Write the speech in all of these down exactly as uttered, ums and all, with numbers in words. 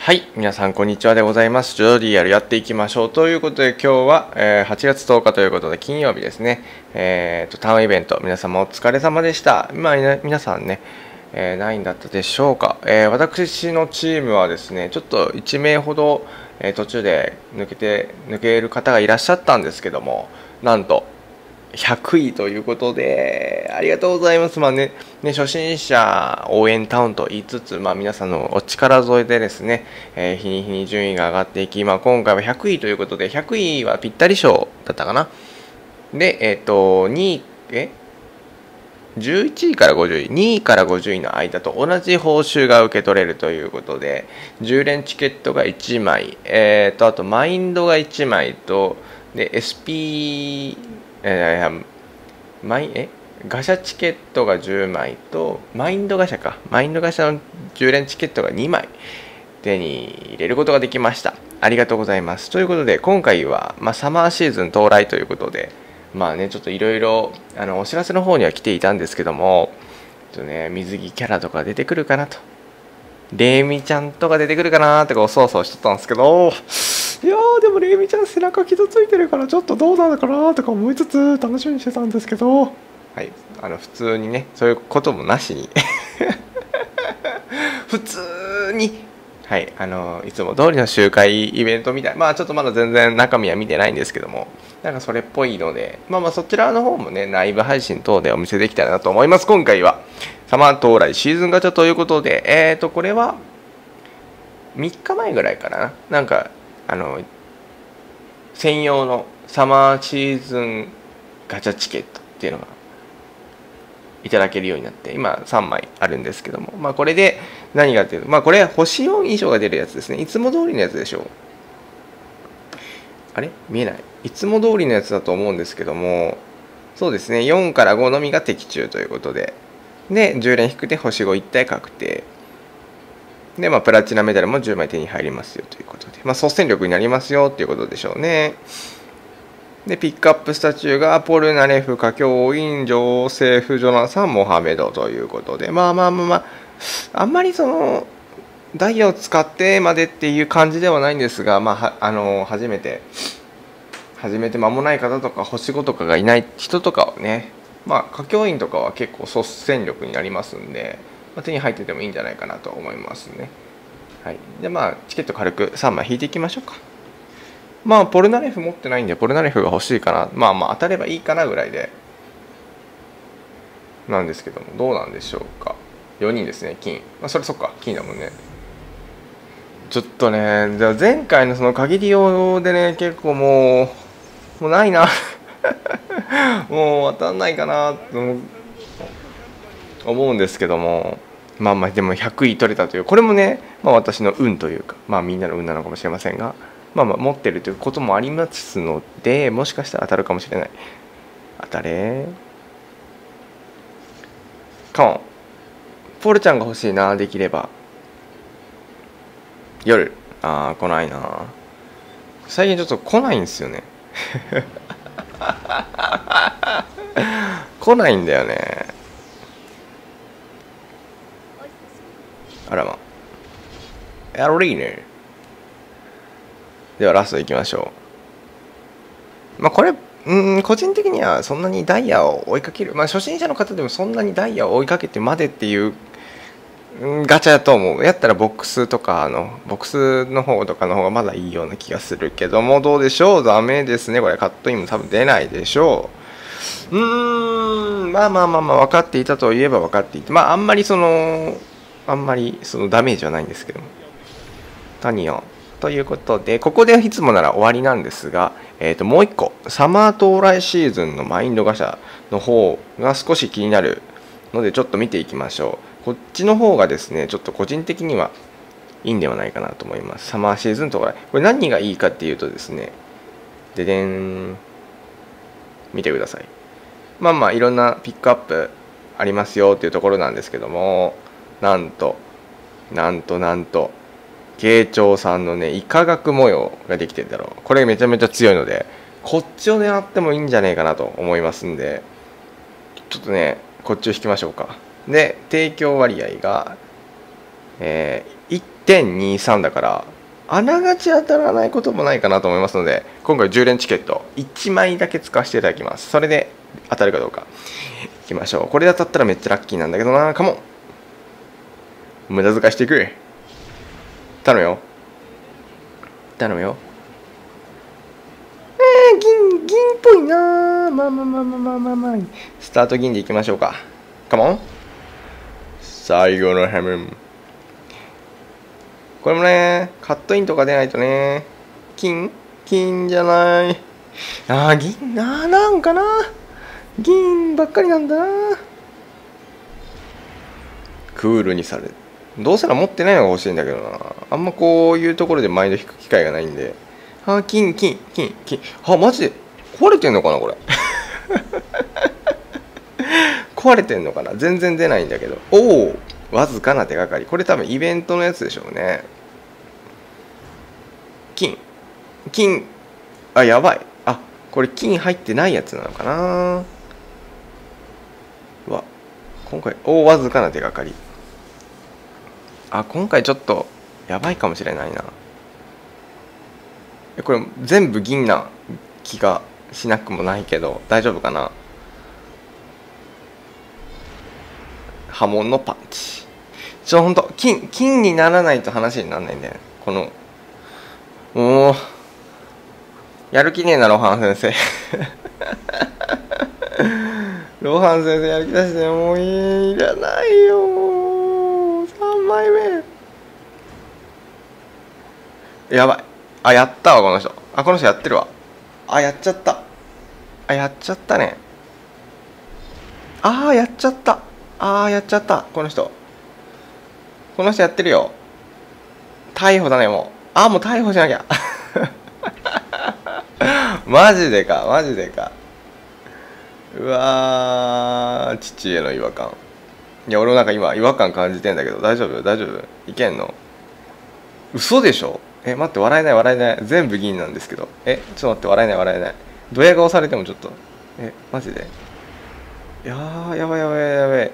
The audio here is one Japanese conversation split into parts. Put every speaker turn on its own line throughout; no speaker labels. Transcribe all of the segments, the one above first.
はい、皆さんこんにちはでございます。ジョーディアルやっていきましょうということで、今日は、えー、はちがつとおかということで金曜日ですね。えーとタウンイベント、皆様お疲れ様でした。今、ね、皆さんね、えー、何位だったでしょうか。えー、私のチームはですね、ちょっといち名ほど、えー、途中で抜けて抜ける方がいらっしゃったんですけども、なんとひゃくいということで、ありがとうございます。まあね、ね初心者応援タウンと言いつつ、まあ、皆さんのお力添えでですね、えー、日に日に順位が上がっていき、まあ、今回はひゃくいということで、ひゃくいはぴったり賞だったかな。で、えっ、ー、と、にい、えじゅういちいからごじゅうい、にいからごじゅういの間と同じ報酬が受け取れるということで、じゅう連チケットがいちまい、えー、とあとマインドがいちまいと、で エスピー、えー、マイえガシャチケットがじゅうまいと、マインドガシャか、マインドガシャのじゅう連チケットがにまい手に入れることができました。ありがとうございます。ということで、今回は、まあ、サマーシーズン到来ということで、まあね、ちょっといろいろお知らせの方には来ていたんですけども、ちょっとね、水着キャラとか出てくるかなと、レイミちゃんとか出てくるかなとかおそうそうしとったんですけど、いやーでもレイミちゃん背中傷ついてるからちょっとどうなのかなとか思いつつ楽しみにしてたんですけど、はい、あの普通にね、そういうこともなしに普通に、はい、あのいつも通りの集会イベントみたい、まあちょっとまだ全然中身は見てないんですけども、なんかそれっぽいので、まあまあそちらの方もね、ライブ配信等でお見せできたらなと思います。今回はサマー到来シーズンガチャということで、えーとこれはみっかまえぐらいからな、なんかあの専用のサマーシーズンガチャチケットっていうのがいただけるようになって、今さんまいあるんですけども、まあこれで何がっていうと、まあこれ星よん以上が出るやつですね。いつも通りのやつでしょう。あれ見えない。いつも通りのやつだと思うんですけども、そうですね、よんからごのみが的中ということで、でじゅう連引くで星ご一体確定で、まあ、プラチナメダルもじゅうまい手に入りますよということで、まあ、率先力になりますよっていうことでしょうね。でピックアップスタチューがポルナレフ、華僑院、ジョーセフ・ジョナサン、モハメドということで、まあまあまあまあ、あんまりそのダイヤを使ってまでっていう感じではないんですが、まあ、あの初めて始めて間もない方とか星ごとかがいない人とかはね、まあ華僑院とかは結構率先力になりますんで、まあ、手に入っててもいいんじゃないかなと思いますね。はい、でまあチケット軽くさんまい引いていきましょうか。まあポルナレフ持ってないんでポルナレフが欲しいかな、まあまあ当たればいいかなぐらいでなんですけども、どうなんでしょうか。よにんですね、金、まあ、それそっか金だもんね。ちょっとね、じゃあ前回のその限り用でね、結構もうもうないなもう当たんないかなと思うんですけども、まあまあでもひゃくい取れたという、これもね、まあ、私の運というか、まあみんなの運なのかもしれませんが、まあまあ持ってるということもありますので、もしかしたら当たるかもしれない。当たれカモン。ポルちゃんが欲しいな、できれば。夜、ああ来ないな、最近ちょっと来ないんですよね来ないんだよね。あらま、やるいいね。ではラストいきましょう。まあこれうん個人的にはそんなにダイヤを追いかける、まあ初心者の方でもそんなにダイヤを追いかけてまでっていうガチャだと思う。やったらボックスとかのボックスの方とかの方がまだいいような気がするけども、どうでしょう。ダメですね、これカットインも多分出ないでしょう。うーんまあまあまあまあ分かっていたといえば分かっていて、まああんまりそのあんまりそのダメージはないんですけども、タニオンということで、ここでいつもなら終わりなんですが、えー、ともういっこサマー到来シーズンのマインドガシャの方が少し気になるのでちょっと見ていきましょう。こっちの方がですね、ちょっと個人的にはいいんではないかなと思います。サマーシーズン到来、これ何がいいかっていうとですね、ででん、見てください。まあまあいろんなピックアップありますよっていうところなんですけども、なんとなんとなんと慶長さんのね、イカ学模様ができてるだろう。これめちゃめちゃ強いので、こっちを狙ってもいいんじゃないかなと思いますんで、ちょっとねこっちを引きましょうか。で提供割合が、えー、いてんにさん だからあながち当たらないこともないかなと思いますので、今回じゅう連チケットいちまいだけ使わせていただきます。それで当たるかどうかいきましょう。これで当たったらめっちゃラッキーなんだけどな。カモン、無駄遣いしていく。頼むよ頼むよ。えー、銀銀っぽいな。まあまあまあまあまあまあまあスタート銀でいきましょうか。カモン、最後のハム。これもね、カットインとか出ないとね。金金じゃない。ああ、銀な、なんかな。銀ばっかりなんだな。クールにされる。どうせら持ってないのが欲しいんだけどな。あんまこういうところで毎度引く機会がないんで。あ、金、金、金、金。あ、マジで壊れてんのかな、これ。壊れてんのかな。全然出ないんだけど。おお、わずかな手がかり。これ多分イベントのやつでしょうね。金金、あ、やばい。あ、これ金入ってないやつなのかな。うわ、今回おお、わずかな手がかり。あ、今回ちょっとやばいかもしれないな。これ全部銀な気がしなくもないけど大丈夫かな。波紋のパンチ。ちょ、ほんと金金にならないと話にならないんだよね。このもうやる気ねえな、ロハン先生。ロハン先生やる気出してもういい、いらないよ、もうさんまいめ。やばい。あ、やったわこの人。あ、この人やってるわ。あ、やっちゃった。あ、やっちゃったね。あー、やっちゃった。あー、やっちゃった。この人この人やってるよ。逮捕だね、もう。あー、もう逮捕しなきゃ。マジでか、マジでか。うわー、父への違和感。いや、俺もなんか今違和感感じてんだけど、大丈夫大丈夫いけんの。嘘でしょ。え、待って、笑えない笑えない。全部銀なんですけど。え、ちょっと待って、笑えない笑えない。ドヤ顔されてもちょっと。え、マジで。いやー、やばいやばいやばい。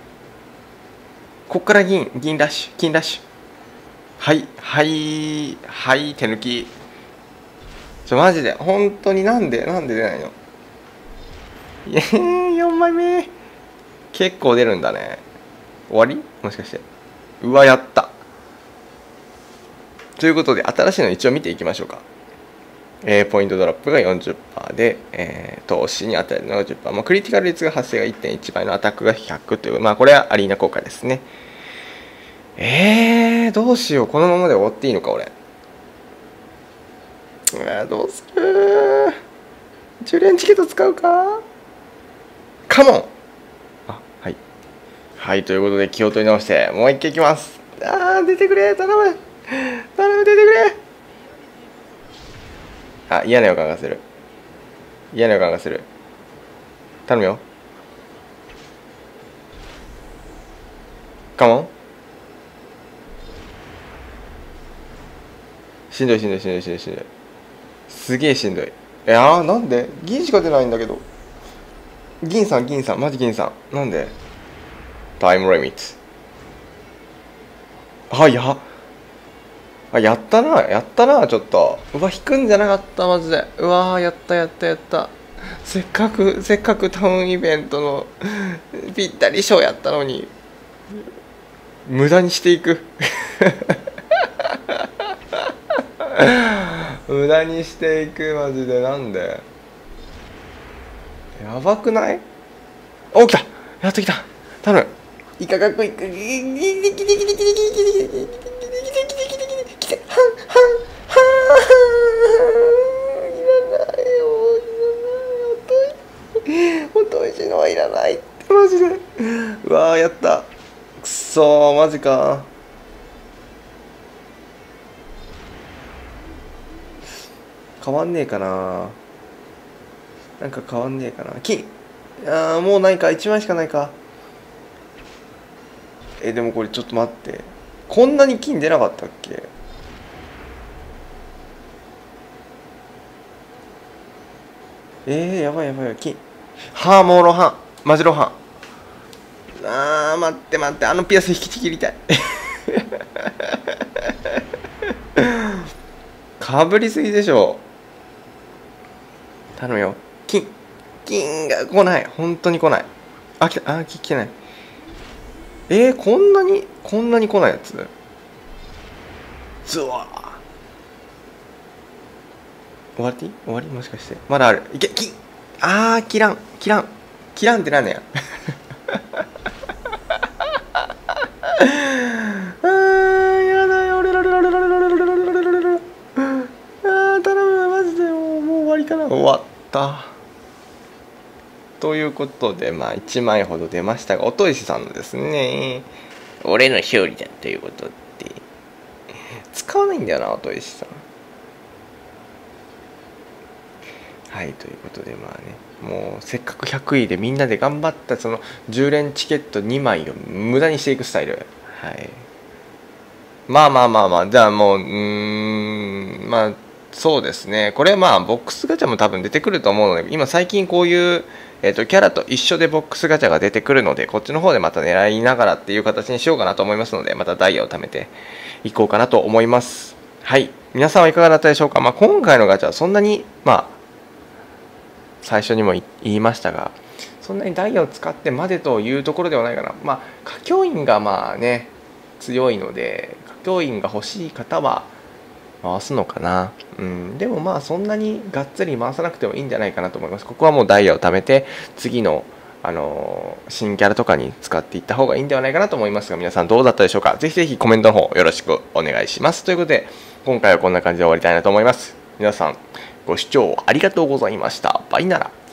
こっから銀、銀ラッシュ、金ラッシュ。はいはいはい、手抜き。ちょ、マジで本当になんでなんで出ないの。いやー、よんまいめ結構出るんだね。終わりもしかして。うわ、やった。ということで新しいの一応見ていきましょうか。えー、ポイントドロップが よんじゅっパーセント で、えー、投資に与えるのが じゅっパーセント、まあ、クリティカル率が発生が いってんいち 倍のアタックがひゃくという、まあこれはアリーナ効果ですね。えー、どうしよう。このままで終わっていいのか俺。うわ、どうする。じゅう連チケット使うか。カモン。あ、はいはい、ということで気を取り直してもう一回いきます。あー、出てくれ、頼む頼む、出てくれ。あ、嫌な予感がする。嫌な予感がする。頼むよ。カモン。しんどいしんどいしんどいしんどいしんどい。すげえしんどい。えあー、なんで銀しか出ないんだけど。銀さん銀さんマジ銀さんなんで。タイムリミット。あ、やあ、やったなやったな。ちょっとうわ、引くんじゃなかった、マジで。うわー、やったやったやった。せっかくせっかくタウンイベントのぴったり賞やったのに無駄にしていく。無駄にしていく、マジで。なんで。やばくない。お、来た、やっと来た。頼む。イカかっこいい。来て来て来て来て来て来て来て来て来て来てはんはんはん。いらないよ、いらない。おといしのはいらないってマジで。うわー、やった。くそー、マジか。変わんねえかな。なんか変わんねえかな。金。あー、もうないか。いちまいしかないか。え、でもこれちょっと待って。こんなに金出なかったっけ。えー、やばいやばいやばい。金。はあ、もうロハン。マジロハン。あー、待って待って。あのピアス引きちぎりたい。 かぶりすぎでしょ。頼むよ。金金が来ない。本当に来ない。あ、来た。あ、来てない。えー、こんなにこんなに来ないやつ。ズワー。終わり終わりもしかして。まだある。いけ、金。あー、切らん。切らん。切らんってなんねや。あー、やだよ。俺らららららららららららら。あー、頼む。マジでもう、もう終わりかな。終わった。ということで、まあ、いちまいほど出ましたが、音石さんのですね、俺の勝利だということで、使わないんだよな、音石さん。はい、ということで、まあね、もうせっかくひゃくいでみんなで頑張ったそのじゅう連チケットにまいを無駄にしていくスタイル。はい。まあまあまあまあ、じゃあもう、うーん、まあ、そうですね。これまあ、ボックスガチャも多分出てくると思うので、今最近こういう、えーと、キャラと一緒でボックスガチャが出てくるので、こっちの方でまた狙いながらっていう形にしようかなと思いますので、またダイヤを貯めていこうかなと思います。はい。皆さんはいかがだったでしょうか。まあ、今回のガチャはそんなに、まあ、最初にも言いましたが、そんなにダイヤを使ってまでというところではないかな。まあ、歌教員がまあね、強いので、歌教員が欲しい方は回すのかな。うん、でもまあ、そんなにがっつり回さなくてもいいんじゃないかなと思います。ここはもうダイヤを貯めて、次の、あのー、新キャラとかに使っていった方がいいんではないかなと思いますが、皆さんどうだったでしょうか。ぜひぜひコメントの方よろしくお願いします。ということで、今回はこんな感じで終わりたいなと思います。皆さん、ご視聴ありがとうございました。バイなら。